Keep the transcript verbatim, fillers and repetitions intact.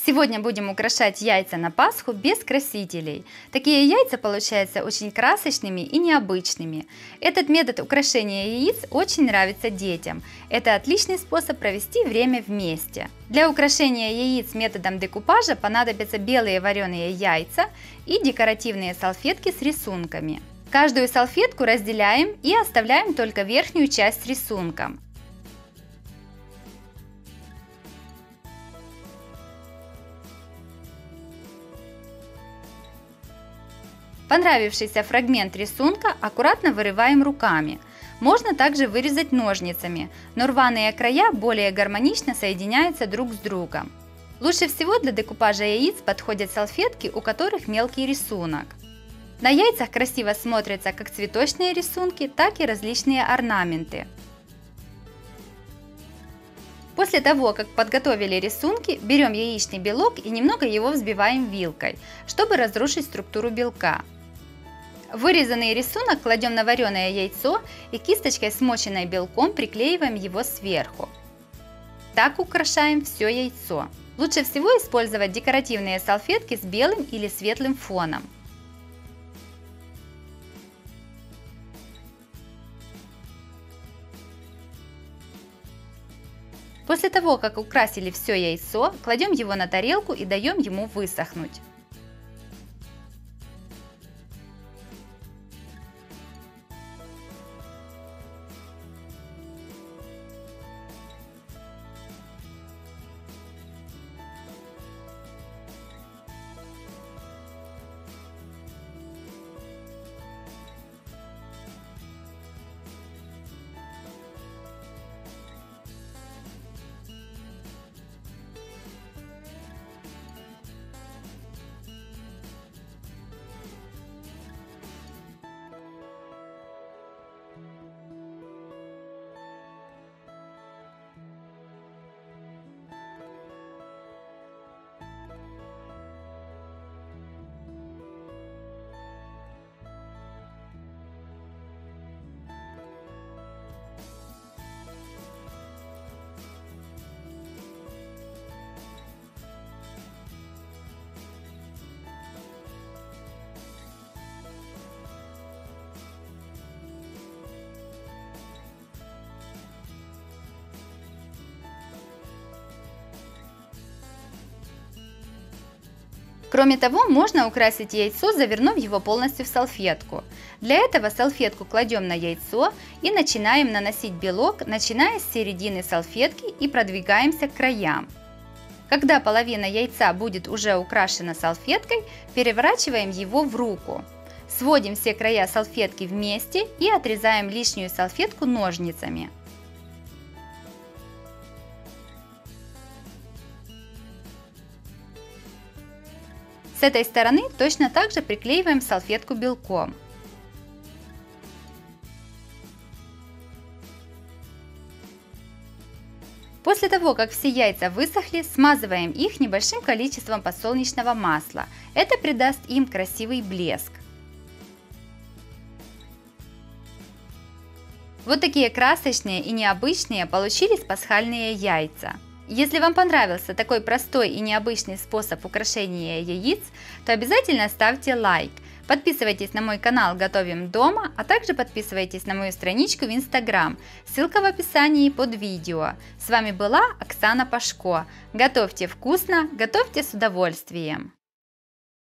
Сегодня будем украшать яйца на Пасху без красителей. Такие яйца получаются очень красочными и необычными. Этот метод украшения яиц очень нравится детям. Это отличный способ провести время вместе. Для украшения яиц методом декупажа понадобятся белые вареные яйца и декоративные салфетки с рисунками. Каждую салфетку разделяем и оставляем только верхнюю часть с рисунком. Понравившийся фрагмент рисунка аккуратно вырываем руками. Можно также вырезать ножницами, но рваные края более гармонично соединяются друг с другом. Лучше всего для декупажа яиц подходят салфетки, у которых мелкий рисунок. На яйцах красиво смотрятся как цветочные рисунки, так и различные орнаменты. После того, как подготовили рисунки, берем яичный белок и немного его взбиваем вилкой, чтобы разрушить структуру белка. Вырезанный рисунок кладем на вареное яйцо и кисточкой, смоченной белком, приклеиваем его сверху. Так украшаем все яйцо. Лучше всего использовать декоративные салфетки с белым или светлым фоном. После того, как украсили все яйцо, кладем его на тарелку и даем ему высохнуть. Кроме того, можно украсить яйцо, завернув его полностью в салфетку. Для этого салфетку кладем на яйцо и начинаем наносить белок, начиная с середины салфетки и продвигаемся к краям. Когда половина яйца будет уже украшена салфеткой, переворачиваем его в руку. Сводим все края салфетки вместе и отрезаем лишнюю салфетку ножницами. С этой стороны точно так же приклеиваем салфетку белком. После того, как все яйца высохли, смазываем их небольшим количеством подсолнечного масла. Это придаст им красивый блеск. Вот такие красочные и необычные получились пасхальные яйца. Если вам понравился такой простой и необычный способ украшения яиц, то обязательно ставьте лайк. Подписывайтесь на мой канал «Готовим дома», а также подписывайтесь на мою страничку в Instagram. Ссылка в описании под видео. С вами была Оксана Пашко. Готовьте вкусно, готовьте с удовольствием!